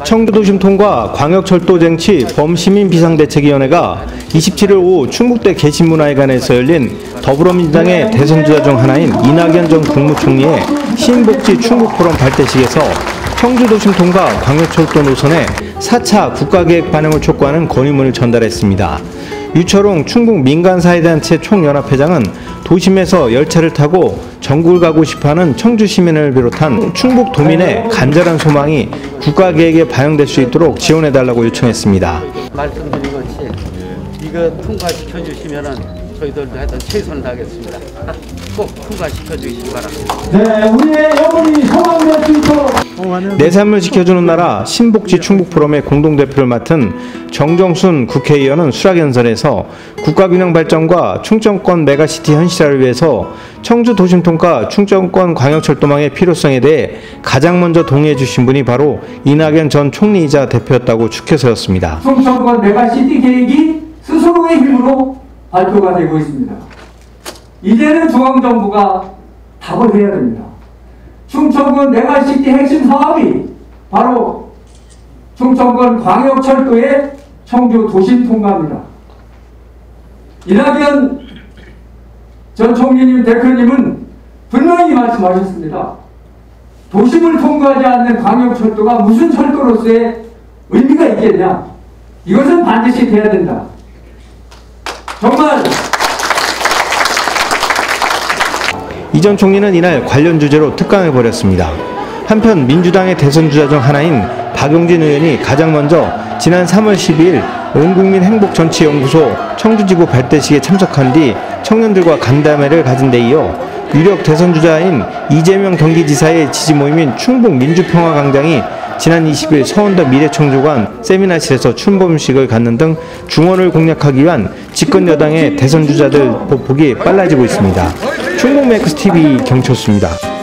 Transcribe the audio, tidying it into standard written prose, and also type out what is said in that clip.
청주도심 통과 광역철도쟁취 범시민비상대책위원회가 27일 오후 충북대 개신문화회관에서 열린 더불어민주당의 대선주자 중 하나인 이낙연 전 국무총리의 시민복지 충북포럼 발대식에서 청주도심 통과 광역철도 노선의 4차 국가계획 반영을 촉구하는 건의문을 전달했습니다. 유철웅 충북민간사회단체 총연합회장은 도심에서 열차를 타고 전국을 가고 싶어하는 청주 시민을 비롯한 충북 도민의 간절한 소망이 국가계획에 반영될 수 있도록 지원해달라고 요청했습니다. 말씀드린 것이 이거 통과시켜 주시면은 저희들도 하여튼 최선을 다하겠습니다. 꼭 통과시켜 주시기 바랍니다. 네, 우리의 영혼이 소망될 수 있도록 내 삶을 지켜주는 나라 신복지 충북포럼의 공동대표를 맡은 정정순 국회의원은 수락연설에서 국가균형 발전과 충청권 메가시티 현실화를 위해서 청주 도심 통과 충청권 광역철도망의 필요성에 대해 가장 먼저 동의해 주신 분이 바로 이낙연 전 총리이자 대표였다고 축해 세웠습니다. 충청권 메가시티 계획이 스스로의 힘으로 발표가 되고 있습니다. 이제는 중앙정부가 답을 해야 됩니다. 충청권 메가시티 핵심 사업이 바로 충청권 광역철도의 청주 도심 통과입니다. 이낙연 전 총리님 대표님은 분명히 말씀하셨습니다. 도심을 통과하지 않는 광역철도가 무슨 철도로서의 의미가 있겠냐. 이것은 반드시 돼야 된다. 정말 이 전 총리는 이날 관련 주제로 특강을 벌였습니다. 한편 민주당의 대선주자 중 하나인 박용진 의원이 가장 먼저 지난 3월 12일 온국민 행복정치연구소 청주지구 발대식에 참석한 뒤 청년들과 간담회를 가진 데 이어 유력 대선주자인 이재명 경기지사의 지지 모임인 충북민주평화광장이 지난 20일 서원더 미래청주관 세미나실에서 출범식을 갖는 등 중원을 공략하기 위한 집권 여당의 대선주자들 보폭이 빨라지고 있습니다. 충북맥스TV 경철수입니다.